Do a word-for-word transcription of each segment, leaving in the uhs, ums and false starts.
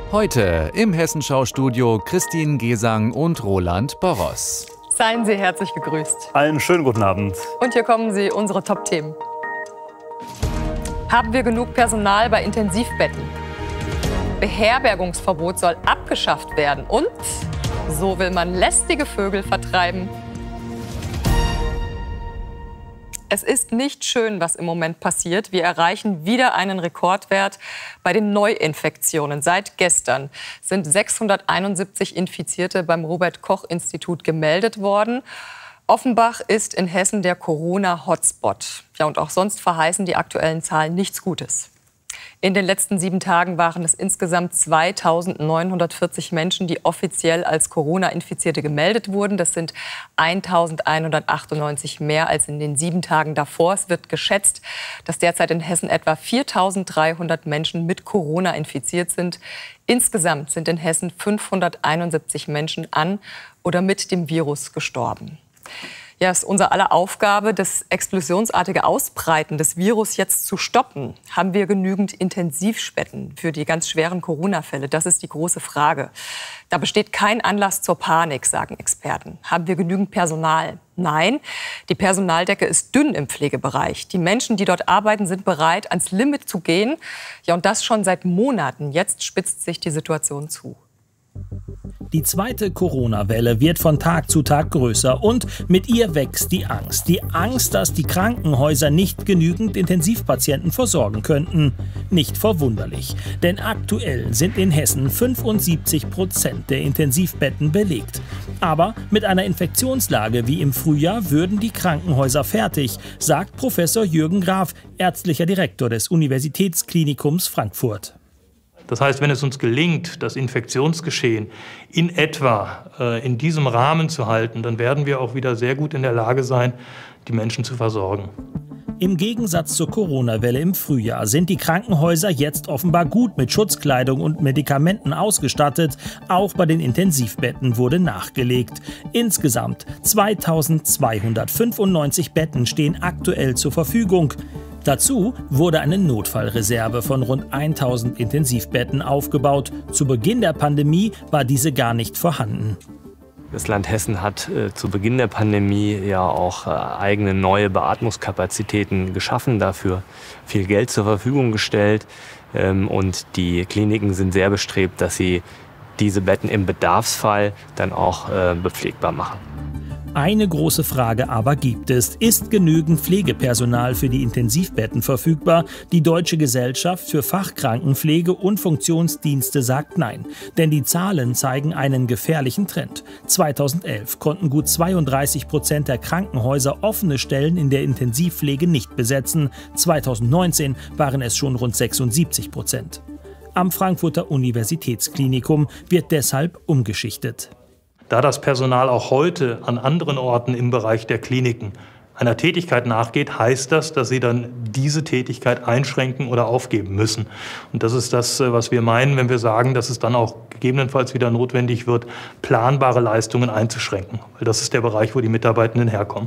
Heute im Hessenschau-Studio Christine Gesang und Roland Boros. Seien Sie herzlich gegrüßt. Einen schönen guten Abend. Und hier kommen Sie, unsere Top-Themen. Haben wir genug Personal bei Intensivbetten? Beherbergungsverbot soll abgeschafft werden. Und so will man lästige Vögel vertreiben. Es ist nicht schön, was im Moment passiert. Wir erreichen wieder einen Rekordwert bei den Neuinfektionen. Seit gestern sind sechshunderteinundsiebzig Infizierte beim Robert-Koch-Institut gemeldet worden. Offenbach ist in Hessen der Corona-Hotspot. Ja, und auch sonst verheißen die aktuellen Zahlen nichts Gutes. In den letzten sieben Tagen waren es insgesamt zweitausendneunhundertvierzig Menschen, die offiziell als Corona-Infizierte gemeldet wurden. Das sind eintausendeinhundertachtundneunzig mehr als in den sieben Tagen davor. Es wird geschätzt, dass derzeit in Hessen etwa viertausenddreihundert Menschen mit Corona infiziert sind. Insgesamt sind in Hessen fünfhunderteinundsiebzig Menschen an oder mit dem Virus gestorben. Ja, es ist unser aller Aufgabe, das explosionsartige Ausbreiten des Virus jetzt zu stoppen. Haben wir genügend Intensivbetten für die ganz schweren Corona-Fälle? Das ist die große Frage. Da besteht kein Anlass zur Panik, sagen Experten. Haben wir genügend Personal? Nein, die Personaldecke ist dünn im Pflegebereich. Die Menschen, die dort arbeiten, sind bereit, ans Limit zu gehen. Ja, und das schon seit Monaten. Jetzt spitzt sich die Situation zu. Die zweite Corona-Welle wird von Tag zu Tag größer und mit ihr wächst die Angst. Die Angst, dass die Krankenhäuser nicht genügend Intensivpatienten versorgen könnten. Nicht verwunderlich, denn aktuell sind in Hessen fünfundsiebzig Prozent der Intensivbetten belegt. Aber mit einer Infektionslage wie im Frühjahr würden die Krankenhäuser fertig, sagt Professor Jürgen Graf, ärztlicher Direktor des Universitätsklinikums Frankfurt. Das heißt, wenn es uns gelingt, das Infektionsgeschehen in etwa äh, in diesem Rahmen zu halten, dann werden wir auch wieder sehr gut in der Lage sein, die Menschen zu versorgen. Im Gegensatz zur Corona-Welle im Frühjahr sind die Krankenhäuser jetzt offenbar gut mit Schutzkleidung und Medikamenten ausgestattet. Auch bei den Intensivbetten wurde nachgelegt. Insgesamt zweitausendzweihundertfünfundneunzig Betten stehen aktuell zur Verfügung. Dazu wurde eine Notfallreserve von rund tausend Intensivbetten aufgebaut. Zu Beginn der Pandemie war diese gar nicht vorhanden. Das Land Hessen hat äh, zu Beginn der Pandemie ja auch äh, eigene neue Beatmungskapazitäten geschaffen, dafür viel Geld zur Verfügung gestellt. Ähm, und die Kliniken sind sehr bestrebt, dass sie diese Betten im Bedarfsfall dann auch äh, bepflegbar machen. Eine große Frage aber gibt es. Ist genügend Pflegepersonal für die Intensivbetten verfügbar? Die Deutsche Gesellschaft für Fachkrankenpflege und Funktionsdienste sagt nein. Denn die Zahlen zeigen einen gefährlichen Trend. zweitausendelf konnten gut zweiunddreißig Prozent der Krankenhäuser offene Stellen in der Intensivpflege nicht besetzen. zweitausendneunzehn waren es schon rund sechsundsiebzig Prozent. Am Frankfurter Universitätsklinikum wird deshalb umgeschichtet. Da das Personal auch heute an anderen Orten im Bereich der Kliniken einer Tätigkeit nachgeht, heißt das, dass sie dann diese Tätigkeit einschränken oder aufgeben müssen. Und das ist das, was wir meinen, wenn wir sagen, dass es dann auch gegebenenfalls wieder notwendig wird, planbare Leistungen einzuschränken. Weil das ist der Bereich, wo die Mitarbeitenden herkommen.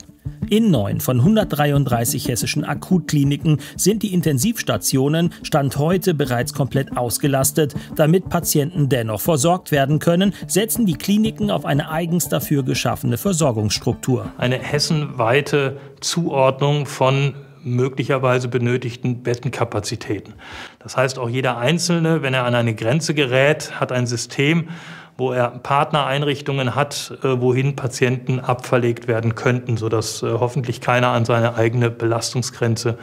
In neun von hundertdreiunddreißig hessischen Akutkliniken sind die Intensivstationen Stand heute bereits komplett ausgelastet. Damit Patienten dennoch versorgt werden können, setzen die Kliniken auf eine eigens dafür geschaffene Versorgungsstruktur. Eine hessenweite Zuordnung von möglicherweise benötigten Bettenkapazitäten. Das heißt, auch jeder Einzelne, wenn er an eine Grenze gerät, hat ein System, wo er Partnereinrichtungen hat, wohin Patienten abverlegt werden könnten, sodass hoffentlich keiner an seine eigene Belastungsgrenze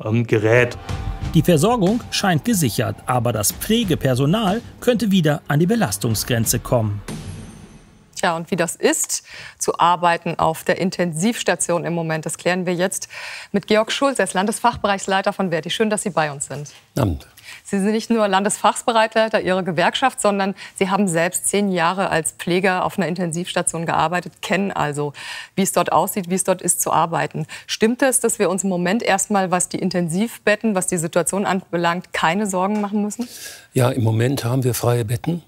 gerät. Die Versorgung scheint gesichert, aber das Pflegepersonal könnte wieder an die Belastungsgrenze kommen. Tja, und wie das ist, zu arbeiten auf der Intensivstation im Moment, das klären wir jetzt mit Georg Schulz, er ist Landesfachbereichsleiter von Verdi. Schön, dass Sie bei uns sind. Abend. Sie sind nicht nur Landesfachbereichsleiter Ihrer Gewerkschaft, sondern Sie haben selbst zehn Jahre als Pfleger auf einer Intensivstation gearbeitet, kennen also, wie es dort aussieht, wie es dort ist zu arbeiten. Stimmt es, dass wir uns im Moment erstmal, was die Intensivbetten, was die Situation anbelangt, keine Sorgen machen müssen? Ja, im Moment haben wir freie Betten.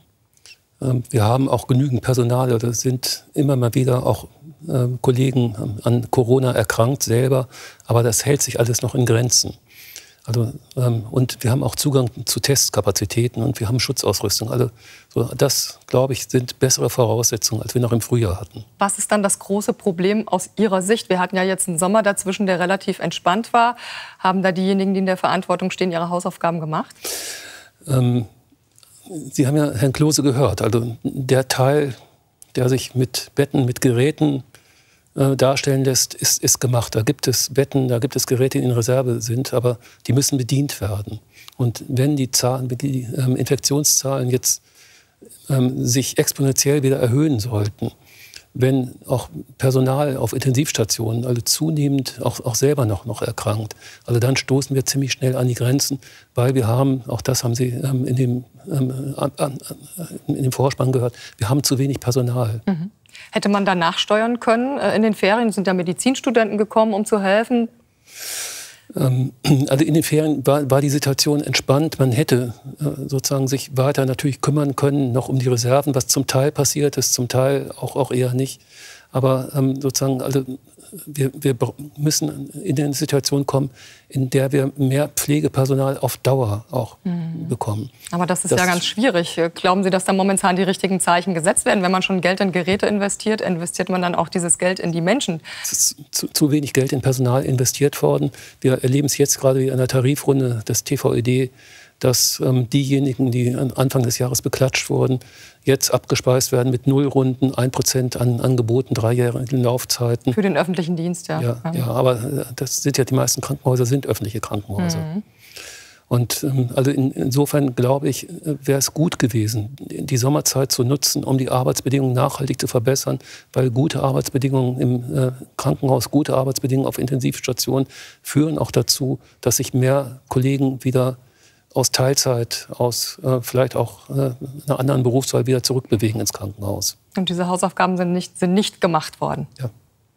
Wir haben auch genügend Personal. Da sind immer mal wieder auch Kollegen an Corona erkrankt selber. Aber das hält sich alles noch in Grenzen. Also, ähm, und wir haben auch Zugang zu Testkapazitäten und wir haben Schutzausrüstung. Also so, das, glaube ich, sind bessere Voraussetzungen, als wir noch im Frühjahr hatten. Was ist dann das große Problem aus Ihrer Sicht? Wir hatten ja jetzt einen Sommer dazwischen, der relativ entspannt war. Haben da diejenigen, die in der Verantwortung stehen, ihre Hausaufgaben gemacht? Ähm, Sie haben ja Herrn Klose gehört. Also der Teil, der sich mit Betten, mit Geräten äh, darstellen lässt, ist, ist gemacht. Da gibt es Betten, da gibt es Geräte, die in Reserve sind, aber die müssen bedient werden. Und wenn die, Zahlen, die ähm, Infektionszahlen jetzt ähm, sich exponentiell wieder erhöhen sollten, wenn auch Personal auf Intensivstationen, also zunehmend auch, auch selber noch, noch erkrankt, also dann stoßen wir ziemlich schnell an die Grenzen, weil wir haben, auch das haben Sie ähm, in, dem, ähm, an, an, in dem Vorspann gehört, wir haben zu wenig Personal. Mhm. Hätte man da nachsteuern können? In den Ferien sind ja Medizinstudenten gekommen, um zu helfen. Also in den Ferien war, war die Situation entspannt. Man hätte äh, sozusagen sich weiter natürlich kümmern können, noch um die Reserven, was zum Teil passiert ist, zum Teil auch, auch eher nicht. Aber ähm, sozusagen, also wir, wir müssen in eine Situation kommen, in der wir mehr Pflegepersonal auf Dauer auch mhm. bekommen. Aber das ist das ja ganz schwierig. Glauben Sie, dass da momentan die richtigen Zeichen gesetzt werden? Wenn man schon Geld in Geräte investiert, investiert man dann auch dieses Geld in die Menschen? Es ist zu, zu wenig Geld in Personal investiert worden. Wir erleben es jetzt gerade in der Tarifrunde des T V E D, dass ähm, diejenigen, die Anfang des Jahres beklatscht wurden, jetzt abgespeist werden mit Nullrunden, ein Prozent an Angeboten, dreijährige Laufzeiten. Für den öffentlichen Dienst, ja. Ja, ja, aber das sind ja die meisten Krankenhäuser, sind öffentliche Krankenhäuser. Mhm. Und ähm, also in, insofern, glaube ich, wäre es gut gewesen, die Sommerzeit zu nutzen, um die Arbeitsbedingungen nachhaltig zu verbessern, weil gute Arbeitsbedingungen im äh, Krankenhaus, gute Arbeitsbedingungen auf Intensivstationen führen auch dazu, dass sich mehr Kollegen wieder aus Teilzeit, aus äh, vielleicht auch äh, einer anderen Berufswahl wieder zurückbewegen ins Krankenhaus. Und diese Hausaufgaben sind nicht, sind nicht gemacht worden. Ja.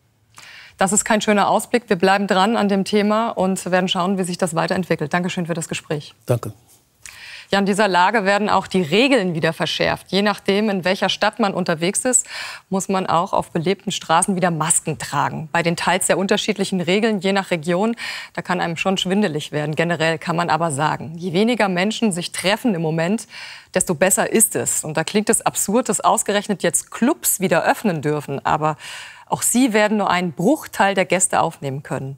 Das ist kein schöner Ausblick. Wir bleiben dran an dem Thema und werden schauen, wie sich das weiterentwickelt. Dankeschön für das Gespräch. Danke. Ja, in dieser Lage werden auch die Regeln wieder verschärft. Je nachdem, in welcher Stadt man unterwegs ist, muss man auch auf belebten Straßen wieder Masken tragen. Bei den teils sehr unterschiedlichen Regeln, je nach Region, da kann einem schon schwindelig werden. Generell kann man aber sagen, je weniger Menschen sich treffen im Moment, desto besser ist es. Und da klingt es absurd, dass ausgerechnet jetzt Clubs wieder öffnen dürfen. Aber auch sie werden nur einen Bruchteil der Gäste aufnehmen können.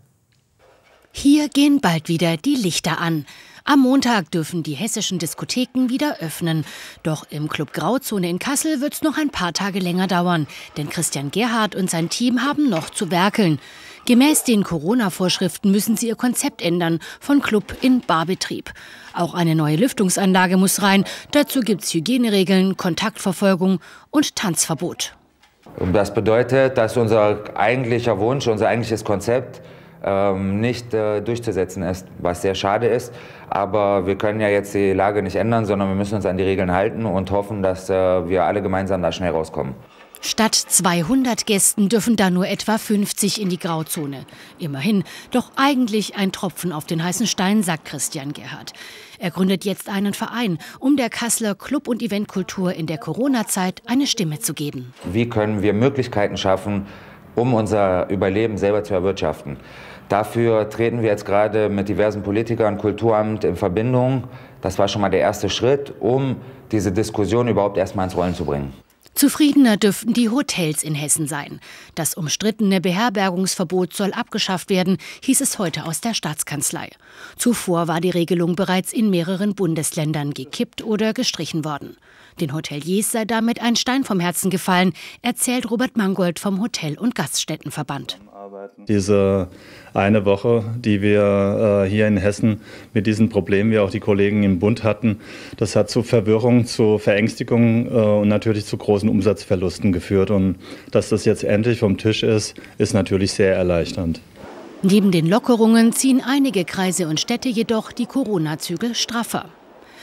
Hier gehen bald wieder die Lichter an. Am Montag dürfen die hessischen Diskotheken wieder öffnen. Doch im Club Grauzone in Kassel wird es noch ein paar Tage länger dauern. Denn Christian Gerhardt und sein Team haben noch zu werkeln. Gemäß den Corona-Vorschriften müssen sie ihr Konzept ändern, von Club in Barbetrieb. Auch eine neue Lüftungsanlage muss rein. Dazu gibt es Hygieneregeln, Kontaktverfolgung und Tanzverbot. Das bedeutet, dass unser eigentlicher Wunsch, unser eigentliches Konzept ähm, nicht äh, durchzusetzen ist, was sehr schade ist. Aber wir können ja jetzt die Lage nicht ändern, sondern wir müssen uns an die Regeln halten und hoffen, dass äh, wir alle gemeinsam da schnell rauskommen. Statt zweihundert Gästen dürfen da nur etwa fünfzig in die Grauzone. Immerhin, doch eigentlich ein Tropfen auf den heißen Stein, sagt Christian Gerhardt. Er gründet jetzt einen Verein, um der Kasseler Club- und Eventkultur in der Corona-Zeit eine Stimme zu geben. Wie können wir Möglichkeiten schaffen, um unser Überleben selber zu erwirtschaften? Dafür treten wir jetzt gerade mit diversen Politikern, Kulturamt in Verbindung. Das war schon mal der erste Schritt, um diese Diskussion überhaupt erst mal ins Rollen zu bringen. Zufriedener dürften die Hotels in Hessen sein. Das umstrittene Beherbergungsverbot soll abgeschafft werden, hieß es heute aus der Staatskanzlei. Zuvor war die Regelung bereits in mehreren Bundesländern gekippt oder gestrichen worden. Den Hoteliers sei damit ein Stein vom Herzen gefallen, erzählt Robert Mangold vom Hotel- und Gaststättenverband. Diese eine Woche, die wir äh, hier in Hessen mit diesen Problemen, wie auch die Kollegen im Bund hatten, das hat zu Verwirrung, zu Verängstigung äh, und natürlich zu großen Umsatzverlusten geführt. Und dass das jetzt endlich vom Tisch ist, ist natürlich sehr erleichternd. Neben den Lockerungen ziehen einige Kreise und Städte jedoch die Corona-Zügel straffer.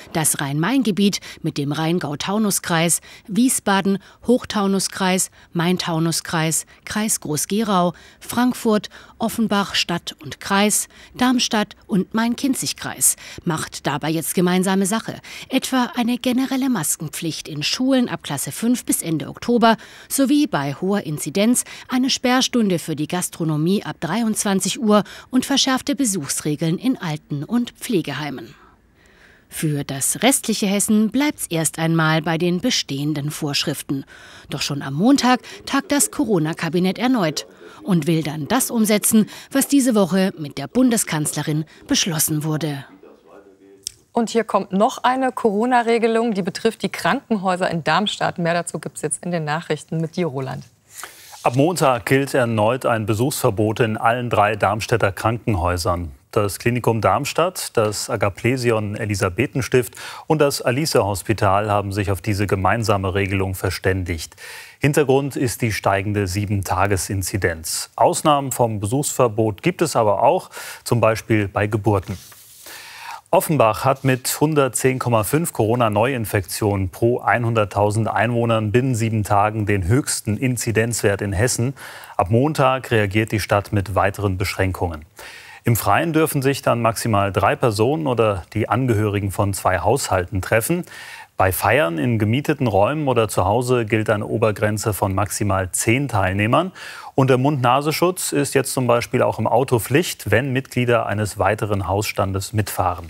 Das Rhein-Main-Gebiet mit dem Rheingau-Taunus-Kreis, Wiesbaden, Hochtaunuskreis, Main-Taunus-Kreis, Kreis Groß-Gerau, Frankfurt, Offenbach Stadt und Kreis, Darmstadt und Main-Kinzig-Kreis macht dabei jetzt gemeinsame Sache. Etwa eine generelle Maskenpflicht in Schulen ab Klasse fünf bis Ende Oktober sowie bei hoher Inzidenz eine Sperrstunde für die Gastronomie ab dreiundzwanzig Uhr und verschärfte Besuchsregeln in Alten- und Pflegeheimen. Für das restliche Hessen bleibt's erst einmal bei den bestehenden Vorschriften. Doch schon am Montag tagt das Corona-Kabinett erneut und will dann das umsetzen, was diese Woche mit der Bundeskanzlerin beschlossen wurde. Und hier kommt noch eine Corona-Regelung, die betrifft die Krankenhäuser in Darmstadt. Mehr dazu gibt es jetzt in den Nachrichten mit dir, Roland. Ab Montag gilt erneut ein Besuchsverbot in allen drei Darmstädter Krankenhäusern. Das Klinikum Darmstadt, das Agaplesion Elisabethenstift und das Alice-Hospital haben sich auf diese gemeinsame Regelung verständigt. Hintergrund ist die steigende sieben-Tages-Inzidenz. Ausnahmen vom Besuchsverbot gibt es aber auch, zum Beispiel bei Geburten. Offenbach hat mit hundertzehn Komma fünf Corona-Neuinfektionen pro hunderttausend Einwohnern binnen sieben Tagen den höchsten Inzidenzwert in Hessen. Ab Montag reagiert die Stadt mit weiteren Beschränkungen. Im Freien dürfen sich dann maximal drei Personen oder die Angehörigen von zwei Haushalten treffen. Bei Feiern in gemieteten Räumen oder zu Hause gilt eine Obergrenze von maximal zehn Teilnehmern. Und der Mund-Nasenschutz ist jetzt zum Beispiel auch im Auto Pflicht, wenn Mitglieder eines weiteren Hausstandes mitfahren.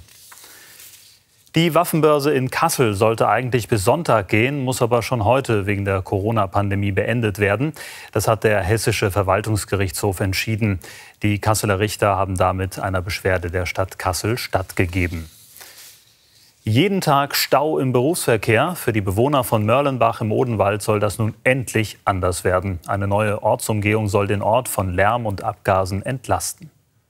Die Waffenbörse in Kassel sollte eigentlich bis Sonntag gehen, muss aber schon heute wegen der Corona-Pandemie beendet werden. Das hat der Hessische Verwaltungsgerichtshof entschieden. Die Kasseler Richter haben damit einer Beschwerde der Stadt Kassel stattgegeben. Jeden Tag Stau im Berufsverkehr. Für die Bewohner von Mörlenbach im Odenwald soll das nun endlich anders werden. Eine neue Ortsumgehung soll den Ort von Lärm und Abgasen entlasten.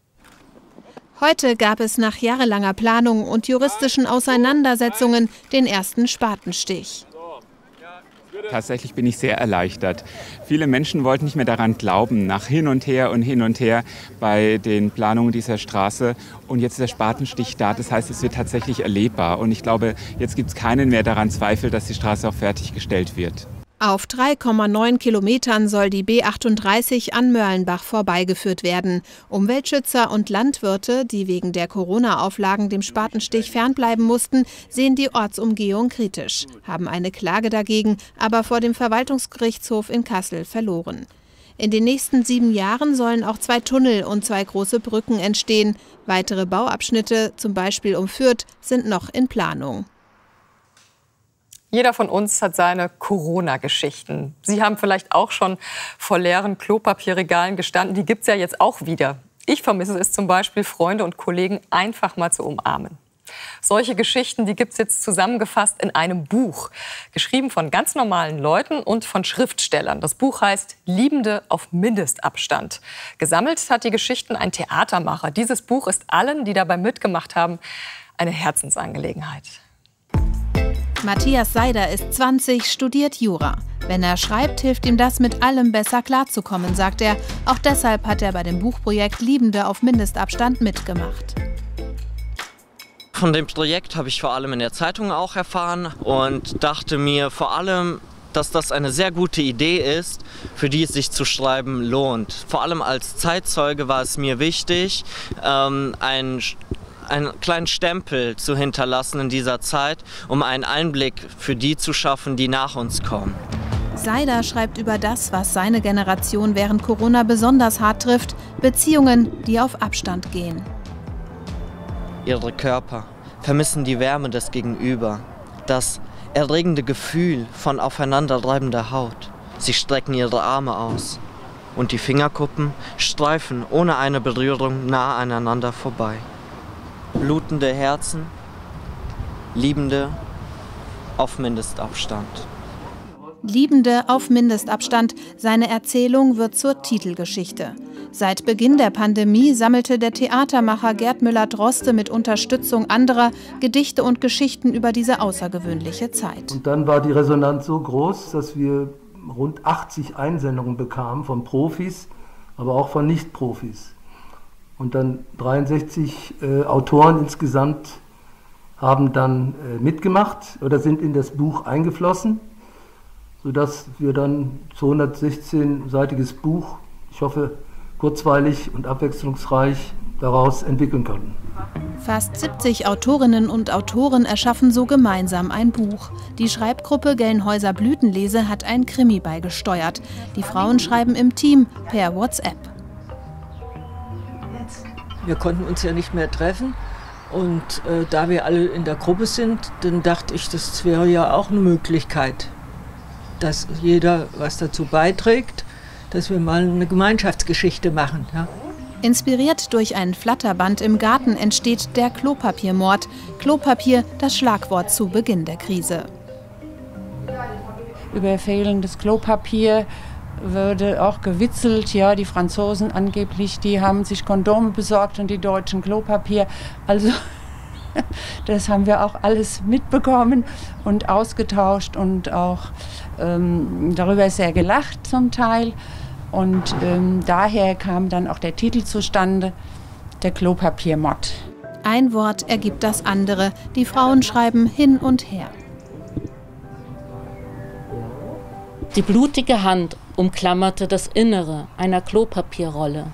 Heute gab es nach jahrelanger Planung und juristischen Auseinandersetzungen den ersten Spatenstich. Tatsächlich bin ich sehr erleichtert. Viele Menschen wollten nicht mehr daran glauben, nach hin und her und hin und her bei den Planungen dieser Straße. Und jetzt ist der Spatenstich da, das heißt, es wird tatsächlich erlebbar. Und ich glaube, jetzt gibt es keinen mehr daran Zweifel, dass die Straße auch fertiggestellt wird. Auf drei Komma neun Kilometern soll die B achtunddreißig an Mörlenbach vorbeigeführt werden. Umweltschützer und Landwirte, die wegen der Corona-Auflagen dem Spatenstich fernbleiben mussten, sehen die Ortsumgehung kritisch, haben eine Klage dagegen, aber vor dem Verwaltungsgerichtshof in Kassel verloren. In den nächsten sieben Jahren sollen auch zwei Tunnel und zwei große Brücken entstehen. Weitere Bauabschnitte, zum Beispiel um Fürth, sind noch in Planung. Jeder von uns hat seine Corona-Geschichten. Sie haben vielleicht auch schon vor leeren Klopapierregalen gestanden. Die gibt es ja jetzt auch wieder. Ich vermisse es zum Beispiel, Freunde und Kollegen einfach mal zu umarmen. Solche Geschichten, die gibt es jetzt zusammengefasst in einem Buch. Geschrieben von ganz normalen Leuten und von Schriftstellern. Das Buch heißt Liebende auf Mindestabstand. Gesammelt hat die Geschichten ein Theatermacher. Dieses Buch ist allen, die dabei mitgemacht haben, eine Herzensangelegenheit. Matthias Seider ist zwanzig, studiert Jura. Wenn er schreibt, hilft ihm das, mit allem besser klarzukommen, sagt er. Auch deshalb hat er bei dem Buchprojekt Liebende auf Mindestabstand mitgemacht. Von dem Projekt habe ich vor allem in der Zeitung auch erfahren und dachte mir vor allem, dass das eine sehr gute Idee ist, für die es sich zu schreiben lohnt. Vor allem als Zeitzeuge war es mir wichtig, ähm, ein einen kleinen Stempel zu hinterlassen in dieser Zeit, um einen Einblick für die zu schaffen, die nach uns kommen. Seider schreibt über das, was seine Generation während Corona besonders hart trifft, Beziehungen, die auf Abstand gehen. Ihre Körper vermissen die Wärme des Gegenüber, das erregende Gefühl von aufeinanderreibender Haut. Sie strecken ihre Arme aus und die Fingerkuppen streifen ohne eine Berührung nah aneinander vorbei. Blutende Herzen, Liebende auf Mindestabstand. Liebende auf Mindestabstand. Seine Erzählung wird zur Titelgeschichte. Seit Beginn der Pandemie sammelte der Theatermacher Gerd Müller-Droste mit Unterstützung anderer Gedichte und Geschichten über diese außergewöhnliche Zeit. Und dann war die Resonanz so groß, dass wir rund achtzig Einsendungen bekamen von Profis, aber auch von Nicht-Profis. Und dann dreiundsechzig äh, Autoren insgesamt haben dann äh, mitgemacht oder sind in das Buch eingeflossen, sodass wir dann zweihundertsechzehn-seitiges Buch, ich hoffe kurzweilig und abwechslungsreich, daraus entwickeln konnten. Fast siebzig Autorinnen und Autoren erschaffen so gemeinsam ein Buch. Die Schreibgruppe Gelnhäuser Blütenlese hat ein Krimi beigesteuert. Die Frauen schreiben im Team per WhatsApp. Wir konnten uns ja nicht mehr treffen und äh, da wir alle in der Gruppe sind, dann dachte ich, das wäre ja auch eine Möglichkeit, dass jeder was dazu beiträgt, dass wir mal eine Gemeinschaftsgeschichte machen. Ja. Inspiriert durch ein Flatterband im Garten entsteht der Klopapiermord. Klopapier, das Schlagwort zu Beginn der Krise. Über fehlendes Klopapier würde auch gewitzelt, ja, die Franzosen angeblich, die haben sich Kondome besorgt und die Deutschen Klopapier. Also das haben wir auch alles mitbekommen und ausgetauscht und auch ähm, darüber sehr gelacht zum Teil. Und ähm, daher kam dann auch der Titel zustande, der Klopapiermord. Ein Wort ergibt das andere. Die Frauen schreiben hin und her. Die blutige Hand umklammerte das Innere einer Klopapierrolle.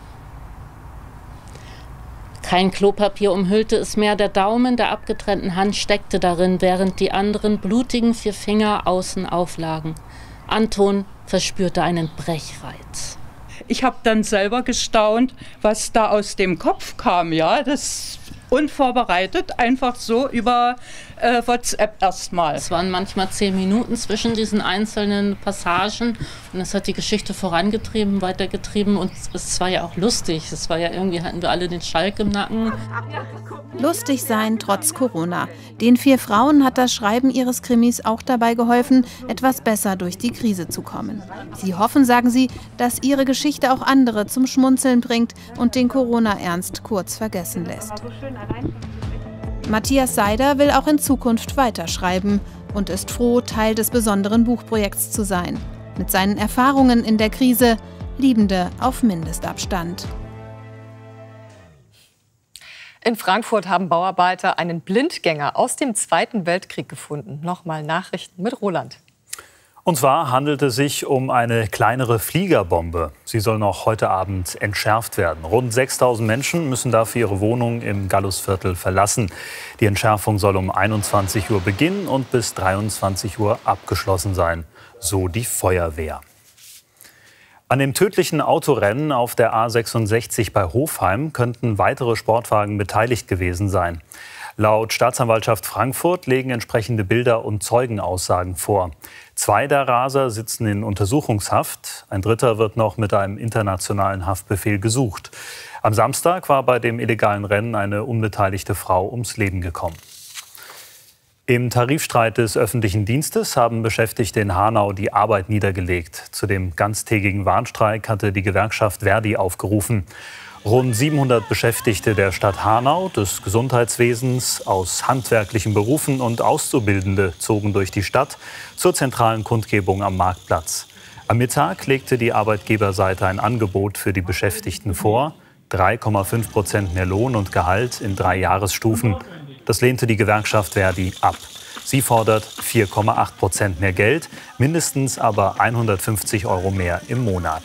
Kein Klopapier umhüllte es mehr, der Daumen der abgetrennten Hand steckte darin, während die anderen blutigen vier Finger außen auflagen. Anton verspürte einen Brechreiz. Ich habe dann selber gestaunt, was da aus dem Kopf kam, ja, das unvorbereitet, einfach so über äh, WhatsApp erstmal. Es waren manchmal zehn Minuten zwischen diesen einzelnen Passagen und es hat die Geschichte vorangetrieben, weitergetrieben und es war ja auch lustig. Es war ja irgendwie, hatten wir alle den Schalk im Nacken. Lustig sein trotz Corona. Den vier Frauen hat das Schreiben ihres Krimis auch dabei geholfen, etwas besser durch die Krise zu kommen. Sie hoffen, sagen sie, dass ihre Geschichte auch andere zum Schmunzeln bringt und den Corona-Ernst kurz vergessen lässt. Matthias Seider will auch in Zukunft weiterschreiben und ist froh, Teil des besonderen Buchprojekts zu sein. Mit seinen Erfahrungen in der Krise, Liebende auf Mindestabstand. In Frankfurt haben Bauarbeiter einen Blindgänger aus dem Zweiten Weltkrieg gefunden. Nochmal Nachrichten mit Roland. Und zwar handelt es sich um eine kleinere Fliegerbombe. Sie soll noch heute Abend entschärft werden. Rund sechstausend Menschen müssen dafür ihre Wohnung im Gallusviertel verlassen. Die Entschärfung soll um einundzwanzig Uhr beginnen und bis dreiundzwanzig Uhr abgeschlossen sein, so die Feuerwehr. An dem tödlichen Autorennen auf der A sechsundsechzig bei Hofheim könnten weitere Sportwagen beteiligt gewesen sein. Laut Staatsanwaltschaft Frankfurt legen entsprechende Bilder und Zeugenaussagen vor. Zwei der Raser sitzen in Untersuchungshaft. Ein dritter wird noch mit einem internationalen Haftbefehl gesucht. Am Samstag war bei dem illegalen Rennen eine unbeteiligte Frau ums Leben gekommen. Im Tarifstreit des öffentlichen Dienstes haben Beschäftigte in Hanau die Arbeit niedergelegt. Zu dem ganztägigen Warnstreik hatte die Gewerkschaft Verdi aufgerufen. Rund siebenhundert Beschäftigte der Stadt Hanau, des Gesundheitswesens, aus handwerklichen Berufen und Auszubildende zogen durch die Stadt zur zentralen Kundgebung am Marktplatz. Am Mittag legte die Arbeitgeberseite ein Angebot für die Beschäftigten vor. drei Komma fünf Prozent mehr Lohn und Gehalt in drei Jahresstufen. Das lehnte die Gewerkschaft Verdi ab. Sie fordert vier Komma acht Prozent mehr Geld, mindestens aber hundertfünfzig Euro mehr im Monat.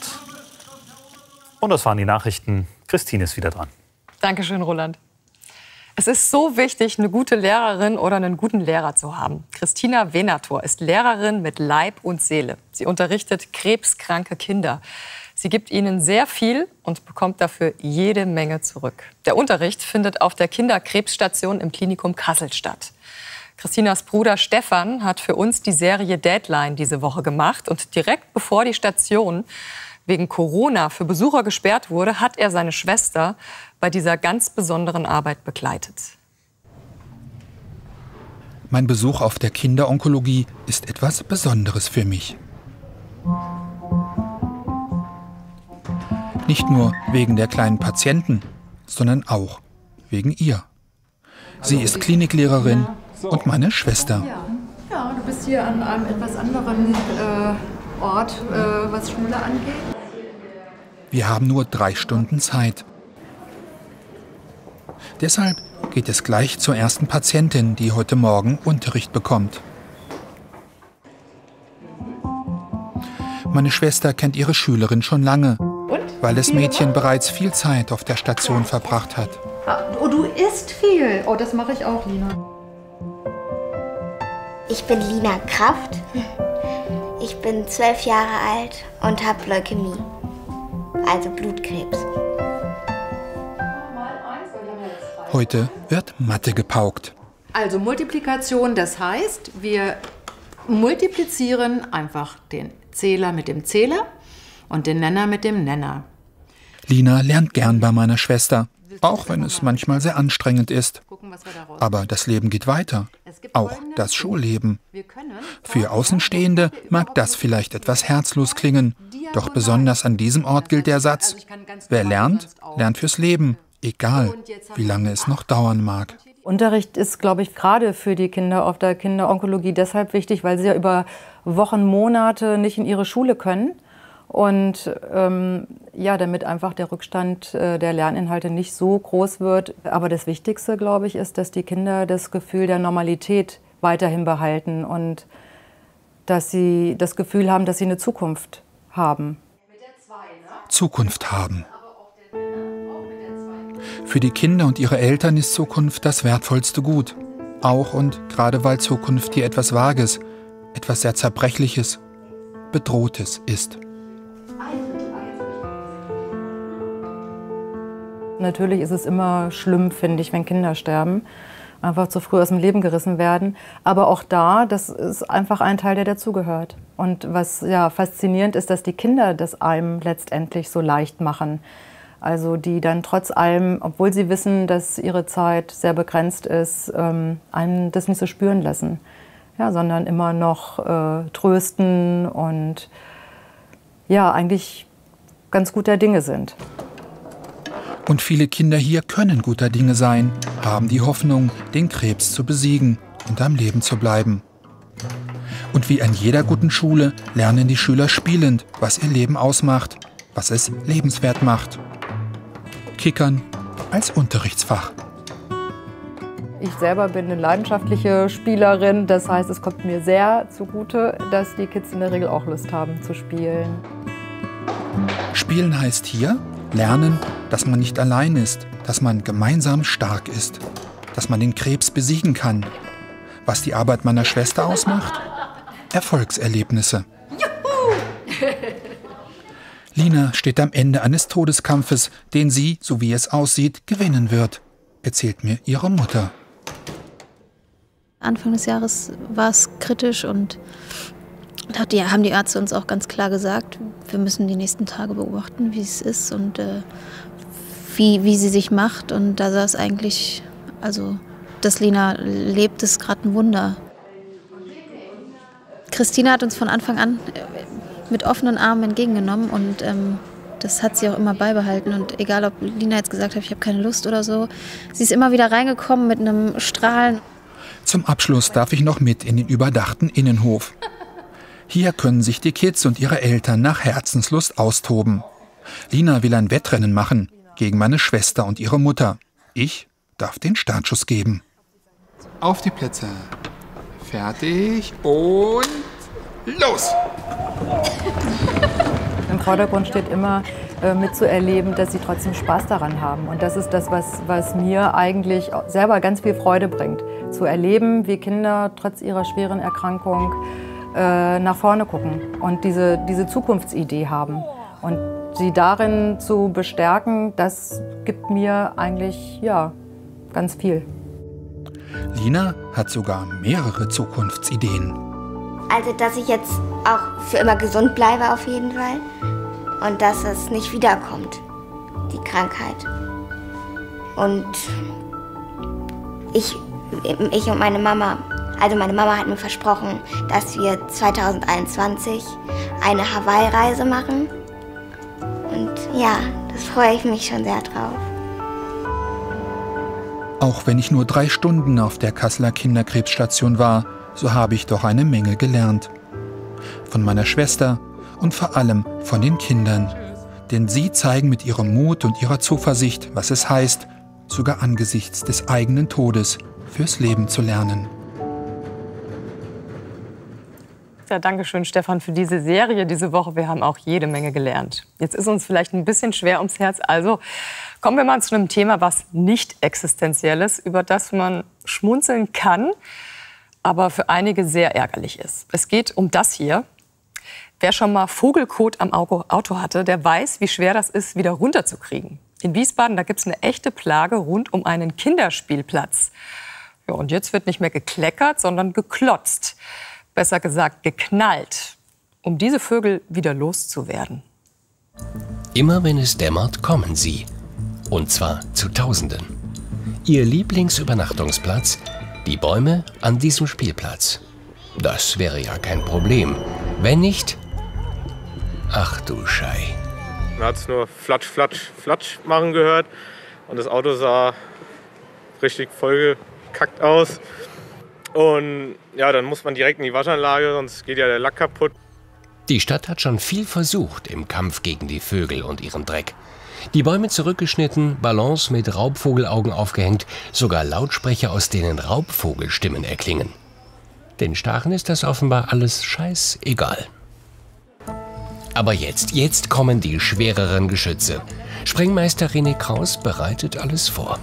Und das waren die Nachrichten. Christine ist wieder dran. Dankeschön, Roland. Es ist so wichtig, eine gute Lehrerin oder einen guten Lehrer zu haben. Christina Venator ist Lehrerin mit Leib und Seele. Sie unterrichtet krebskranke Kinder. Sie gibt ihnen sehr viel und bekommt dafür jede Menge zurück. Der Unterricht findet auf der Kinderkrebsstation im Klinikum Kassel statt. Christinas Bruder Stefan hat für uns die Serie Deadline diese Woche gemacht. Und direkt bevor die Station wegen Corona für Besucher gesperrt wurde, hat er seine Schwester bei dieser ganz besonderen Arbeit begleitet. Mein Besuch auf der Kinderonkologie ist etwas Besonderes für mich. Nicht nur wegen der kleinen Patienten, sondern auch wegen ihr. Sie ist Kliniklehrerin und meine Schwester. Ja, ja, du bist hier an einem etwas anderen äh, Ort, äh, was Schule angeht. Wir haben nur drei Stunden Zeit. Deshalb geht es gleich zur ersten Patientin, die heute Morgen Unterricht bekommt. Meine Schwester kennt ihre Schülerin schon lange, weil das Mädchen bereits viel Zeit auf der Station verbracht hat. Oh, du isst viel. Oh, das mache ich auch, Lina. Ich bin Lina Kraft. Ich bin zwölf Jahre alt und habe Leukämie, also Blutkrebs. Heute wird Mathe gepaukt. Also Multiplikation, das heißt, wir multiplizieren einfach den Zähler mit dem Zähler und den Nenner mit dem Nenner. Lina lernt gern bei meiner Schwester, auch wenn es manchmal sehr anstrengend ist. Aber das Leben geht weiter, auch das Schulleben. Für Außenstehende mag das vielleicht etwas herzlos klingen, doch besonders an diesem Ort gilt der Satz: Wer lernt, lernt fürs Leben, egal wie lange es noch dauern mag. Unterricht ist, glaube ich, gerade für die Kinder auf der Kinderonkologie deshalb wichtig, weil sie ja über Wochen, Monate nicht in ihre Schule können. Und ähm, ja, damit einfach der Rückstand äh, der Lerninhalte nicht so groß wird. Aber das Wichtigste, glaube ich, ist, dass die Kinder das Gefühl der Normalität weiterhin behalten und dass sie das Gefühl haben, dass sie eine Zukunft haben. Zukunft haben. Für die Kinder und ihre Eltern ist Zukunft das wertvollste Gut. Auch und gerade weil Zukunft hier etwas Vages, etwas sehr Zerbrechliches, Bedrohtes ist. Natürlich ist es immer schlimm, finde ich, wenn Kinder sterben, einfach zu früh aus dem Leben gerissen werden. Aber auch da, das ist einfach ein Teil, der dazugehört. Und was ja faszinierend ist, dass die Kinder das einem letztendlich so leicht machen. Also die dann trotz allem, obwohl sie wissen, dass ihre Zeit sehr begrenzt ist, ähm, einem das nicht so spüren lassen. Ja, sondern immer noch äh, trösten und ja, eigentlich ganz guter Dinge sind. Und viele Kinder hier können guter Dinge sein, haben die Hoffnung, den Krebs zu besiegen und am Leben zu bleiben. Und wie an jeder guten Schule lernen die Schüler spielend, was ihr Leben ausmacht, was es lebenswert macht. Kickern als Unterrichtsfach. Ich selber bin eine leidenschaftliche Spielerin, das heißt, es kommt mir sehr zugute, dass die Kids in der Regel auch Lust haben zu spielen. Spielen heißt hier lernen, dass man nicht allein ist, dass man gemeinsam stark ist, dass man den Krebs besiegen kann. Was die Arbeit meiner Schwester ausmacht? Erfolgserlebnisse. Juhu! Lina steht am Ende eines Todeskampfes, den sie, so wie es aussieht, gewinnen wird, erzählt mir ihre Mutter. Anfang des Jahres war es kritisch und da haben die Ärzte uns auch ganz klar gesagt, wir müssen die nächsten Tage beobachten, wie es ist und äh, wie, wie sie sich macht. Und da sah es eigentlich, also dass Lina lebt, ist gerade ein Wunder. Christina hat uns von Anfang an mit offenen Armen entgegengenommen und ähm, das hat sie auch immer beibehalten. Und egal, ob Lina jetzt gesagt hat, ich habe keine Lust oder so, sie ist immer wieder reingekommen mit einem Strahlen. Zum Abschluss darf ich noch mit in den überdachten Innenhof. Hier können sich die Kids und ihre Eltern nach Herzenslust austoben. Lina will ein Wettrennen machen gegen meine Schwester und ihre Mutter. Ich darf den Startschuss geben. Auf die Plätze. Fertig und los! Im Vordergrund steht immer äh, mitzuerleben, dass sie trotzdem Spaß daran haben. Und das ist das, was, was mir eigentlich selber ganz viel Freude bringt. Zu erleben, wie Kinder trotz ihrer schweren Erkrankung äh, nach vorne gucken und diese, diese Zukunftsidee haben. Und sie darin zu bestärken, das gibt mir eigentlich ja, ganz viel. Lina hat sogar mehrere Zukunftsideen. Also, dass ich jetzt auch für immer gesund bleibe auf jeden Fall und dass es nicht wiederkommt, die Krankheit. Und ich, ich und meine Mama, also meine Mama hat mir versprochen, dass wir zweitausendeinundzwanzig eine Hawaii-Reise machen. Und ja, das freue ich mich schon sehr drauf. Auch wenn ich nur drei Stunden auf der Kasseler Kinderkrebsstation war, so habe ich doch eine Menge gelernt. Von meiner Schwester und vor allem von den Kindern. Denn sie zeigen mit ihrem Mut und ihrer Zuversicht, was es heißt, sogar angesichts des eigenen Todes fürs Leben zu lernen. Ja, danke schön, Stefan, für diese Serie diese Woche. Wir haben auch jede Menge gelernt. Jetzt ist uns vielleicht ein bisschen schwer ums Herz. Also kommen wir mal zu einem Thema, was nicht existenziell ist, über das man schmunzeln kann, aber für einige sehr ärgerlich ist. Es geht um das hier. Wer schon mal Vogelkot am Auto hatte, der weiß, wie schwer das ist, wieder runterzukriegen. In Wiesbaden, da gibt es eine echte Plage rund um einen Kinderspielplatz. Ja, und jetzt wird nicht mehr gekleckert, sondern geklotzt. Besser gesagt geknallt, um diese Vögel wieder loszuwerden. Immer wenn es dämmert, kommen sie. Und zwar zu Tausenden. Ihr Lieblingsübernachtungsplatz, die Bäume an diesem Spielplatz. Das wäre ja kein Problem. Wenn nicht... Ach du Schei. Man hat es nur flatsch, flatsch, flatsch machen gehört. Und das Auto sah richtig vollgekackt aus. Und ja, dann muss man direkt in die Waschanlage, sonst geht ja der Lack kaputt. Die Stadt hat schon viel versucht im Kampf gegen die Vögel und ihren Dreck. Die Bäume zurückgeschnitten, Ballons mit Raubvogelaugen aufgehängt, sogar Lautsprecher, aus denen Raubvogelstimmen erklingen. Den Staren ist das offenbar alles scheißegal. Aber jetzt, jetzt kommen die schwereren Geschütze. Sprengmeister René Kraus bereitet alles vor.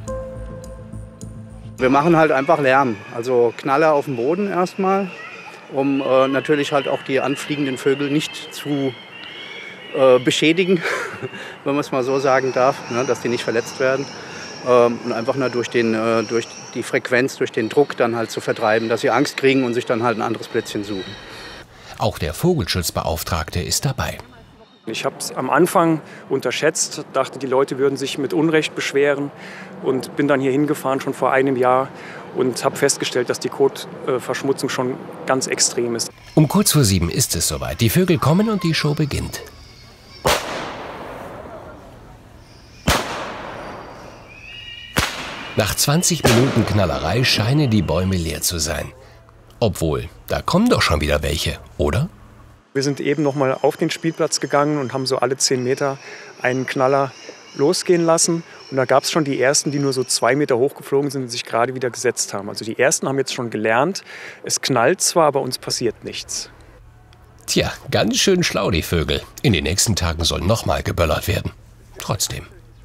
Wir machen halt einfach Lärm, also Knaller auf dem Boden erstmal, um äh, natürlich halt auch die anfliegenden Vögel nicht zu äh, beschädigen, wenn man es mal so sagen darf, ne, dass die nicht verletzt werden. Ähm, und einfach nur durch, den, äh, durch die Frequenz, durch den Druck dann halt zu vertreiben, dass sie Angst kriegen und sich dann halt ein anderes Plätzchen suchen. Auch der Vogelschutzbeauftragte ist dabei. Ich habe es am Anfang unterschätzt, dachte, die Leute würden sich mit Unrecht beschweren und bin dann hier hingefahren, schon vor einem Jahr, und habe festgestellt, dass die Kotverschmutzung schon ganz extrem ist. Um kurz vor sieben ist es soweit. Die Vögel kommen und die Show beginnt. Nach zwanzig Minuten Knallerei scheinen die Bäume leer zu sein. Obwohl, da kommen doch schon wieder welche, oder? Wir sind eben noch mal auf den Spielplatz gegangen und haben so alle zehn Meter einen Knaller losgehen lassen. Und da gab es schon die ersten, die nur so zwei Meter hochgeflogen sind und sich gerade wieder gesetzt haben. Also die ersten haben jetzt schon gelernt, es knallt zwar, aber uns passiert nichts. Tja, ganz schön schlau, die Vögel. In den nächsten Tagen soll noch mal geböllert werden. Trotzdem.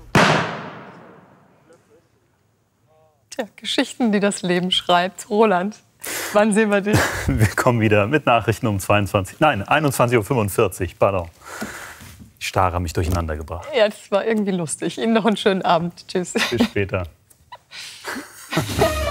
Tja, Geschichten, die das Leben schreibt. Roland, wann sehen wir dich? Wir kommen wieder mit Nachrichten um zweiundzwanzig, nein, einundzwanzig Uhr fünfundvierzig. Pardon. Die Starre hat mich durcheinander gebracht. Ja, das war irgendwie lustig. Ihnen noch einen schönen Abend. Tschüss. Bis später.